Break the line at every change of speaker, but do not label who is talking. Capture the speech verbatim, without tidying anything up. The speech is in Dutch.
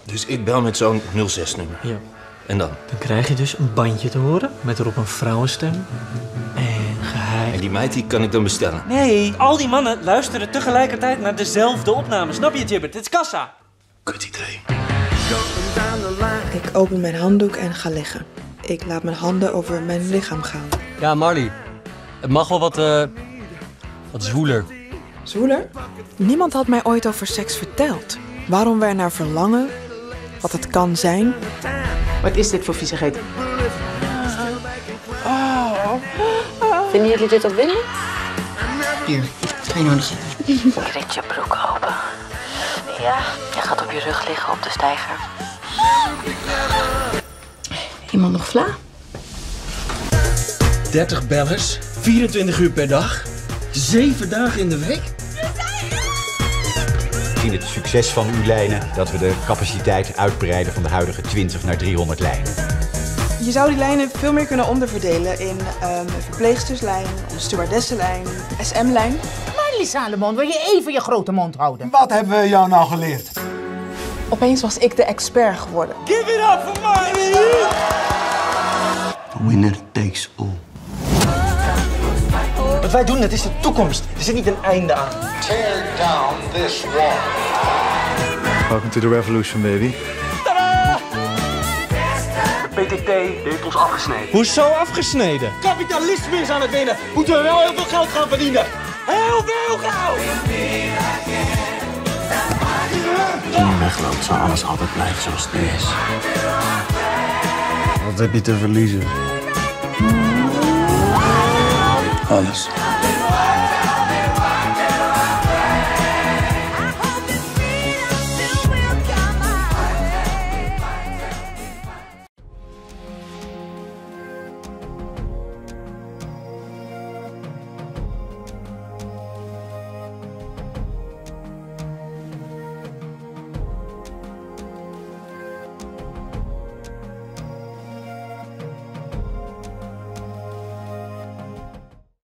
Dus ik bel met zo'n nul zes nummer.
Ja.
En dan?
Dan krijg je dus een bandje te horen met erop een vrouwenstem en geheim.
En die meid die kan ik dan bestellen?
Nee, al die mannen luisteren tegelijkertijd naar dezelfde opname. Snap je, Jibbert? Het is kassa.
Kut idee.
Ik open mijn handdoek en ga liggen. Ik laat mijn handen over mijn lichaam gaan.
Ja, Marley. Het mag wel wat, uh, wat zwoeler.
Zwoeler? Niemand had mij ooit over seks verteld. Waarom wij naar verlangen, wat het kan zijn.
Wat is dit voor viezigheid?
Vinden jullie dit opwindend?
Hier, ga je nog niet zitten.
Rit je broek open. Ja, je gaat op je rug liggen op de steiger.
Iemand nog vla?
dertig bellers, vierentwintig uur per dag, zeven dagen in de week.
We zien het succes van uw lijnen dat we de capaciteit uitbreiden van de huidige twintig naar driehonderd lijnen.
Je zou die lijnen veel meer kunnen onderverdelen in um, verpleegsterslijn, stewardessenlijn, S M-lijn.
Marley Salomon, wil je even je grote mond houden?
Wat hebben we jou nou geleerd?
Opeens was ik de expert geworden.
Give it up for Marley!
Winner takes all.
Wat wij doen, dat is de toekomst. Er zit niet een einde aan.
Tear down this wall.
Welcome to the revolution, baby.
Tadaa! De P T T heeft ons afgesneden. Hoezo afgesneden? Kapitalisme is aan het winnen. Moeten we wel heel veel geld gaan verdienen. Heel veel geld!
Toen je wegloopt, zal alles altijd blijven zoals het nu is.
Wat heb je te verliezen?
Alles.